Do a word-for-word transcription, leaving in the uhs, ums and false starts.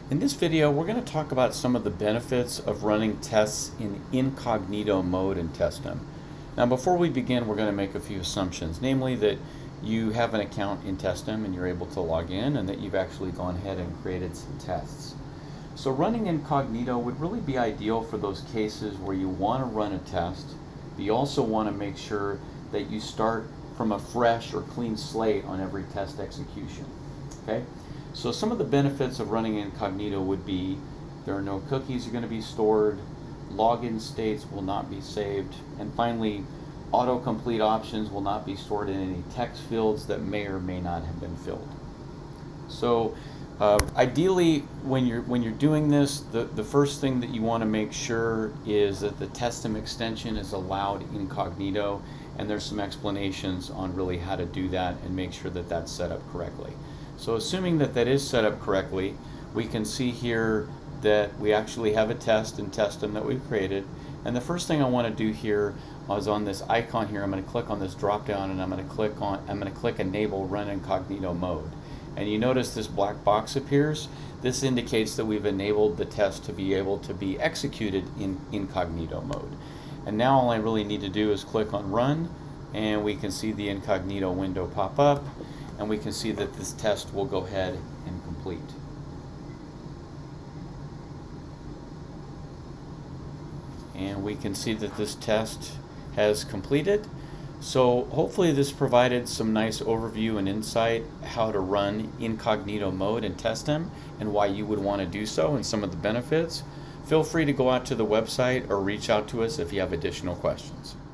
In this video, we're going to talk about some of the benefits of running tests in incognito mode in Testim. Now, before we begin, we're going to make a few assumptions, namely that you have an account in Testim and you're able to log in, and that you've actually gone ahead and created some tests. So running incognito would really be ideal for those cases where you want to run a test, but you also want to make sure that you start from a fresh or clean slate on every test execution. Okay? So some of the benefits of running incognito would be there are no cookies are going to be stored, login states will not be saved, and finally, autocomplete options will not be stored in any text fields that may or may not have been filled. So uh, ideally, when you're when you're doing this, the, the first thing that you want to make sure is that the Testim extension is allowed incognito, and there's some explanations on really how to do that and make sure that that's set up correctly. So assuming that that is set up correctly, we can see here that we actually have a test in Testim that we've created. And the first thing I want to do here is on this icon here, I'm going to click on this drop down and I'm going to click on I'm going to click enable run incognito mode. And you notice this black box appears. This indicates that we've enabled the test to be able to be executed in incognito mode. And now all I really need to do is click on run, and we can see the incognito window pop up, and we can see that this test will go ahead and complete. And we can see that this test has completed. So hopefully this provided some nice overview and insight how to run incognito mode in Testim and why you would want to do so and some of the benefits. Feel free to go out to the website or reach out to us if you have additional questions.